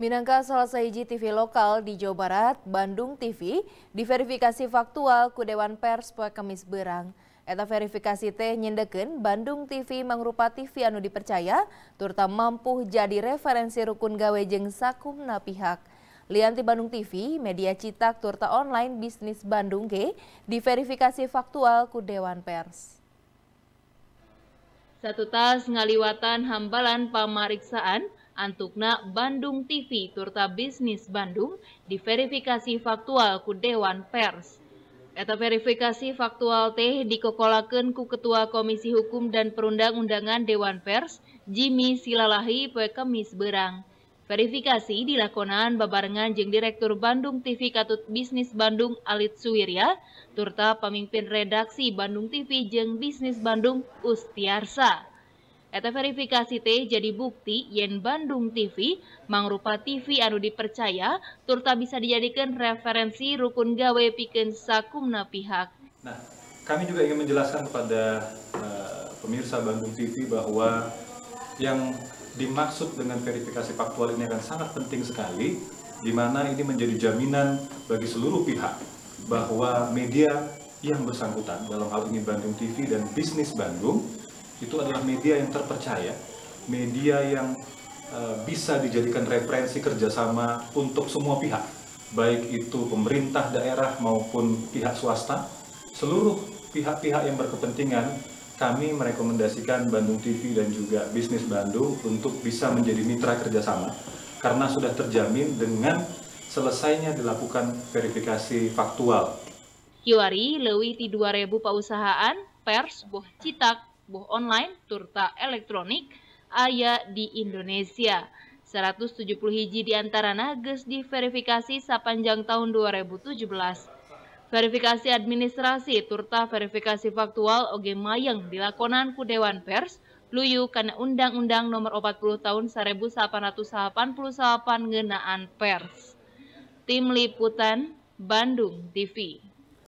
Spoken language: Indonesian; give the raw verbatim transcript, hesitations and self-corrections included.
Minangka salah sahiji T V lokal di Jawa Barat, Bandung T V, diverifikasi faktual ku Dewan Pers poe Kamis beurang. Eta verifikasi teh nyendekeun Bandung T V mangrupa T V anu dipercaya, turta mampu jadi referensi rukun gawe jeung sakumna pihak. Lianti Bandung T V, media citak turta online bisnis Bandung ge, diverifikasi faktual ku Dewan Pers. Satu tas ngaliwatan hambalan pamariksaan antukna Bandung T V turta bisnis Bandung diverifikasi faktual ku Dewan Pers. Eta verifikasi faktual teh dikokolakeun ku Ketua Komisi Hukum dan Perundang-undangan Dewan Pers, Jimmy Silalahi poe Kamis beurang. Verifikasi dilakonan babarengan jeung Direktur Bandung T V Katut Bisnis Bandung Alit Suwirya, turta pamimpin redaksi Bandung T V jeung Bisnis Bandung Ustiarsa. Eta verifikasi teh jadi bukti yen Bandung T V mangrupa T V anu dipercaya turta bisa dijadikan referensi rukun gawe pikeun sakumna pihak. Nah, kami juga ingin menjelaskan kepada uh, pemirsa Bandung T V bahwa yang dimaksud dengan verifikasi faktual ini akan sangat penting sekali, di mana ini menjadi jaminan bagi seluruh pihak bahwa media yang bersangkutan, dalam hal ini Bandung T V dan Bisnis Bandung, itu adalah media yang terpercaya, media yang uh, bisa dijadikan referensi kerjasama untuk semua pihak, baik itu pemerintah daerah maupun pihak swasta. Seluruh pihak-pihak yang berkepentingan, kami merekomendasikan Bandung T V dan juga Bisnis Bandung untuk bisa menjadi mitra kerjasama, karena sudah terjamin dengan selesainya dilakukan verifikasi faktual. Kiwari leuwih ti dua ribu pausahaan pers boh citak boh online turta elektronik aya di Indonesia. seratus tujuh puluh hiji diantarana geus diverifikasi sapanjang tahun dua ribu tujuh belas. Verifikasi administrasi turta verifikasi faktual oge mayeng dilakonan ku Dewan Pers luyu kana Undang-Undang Nomor opat puluh tahun seribu salapan ratus salapan puluh salapan ngeunaan pers. Tim Liputan Bandung T V.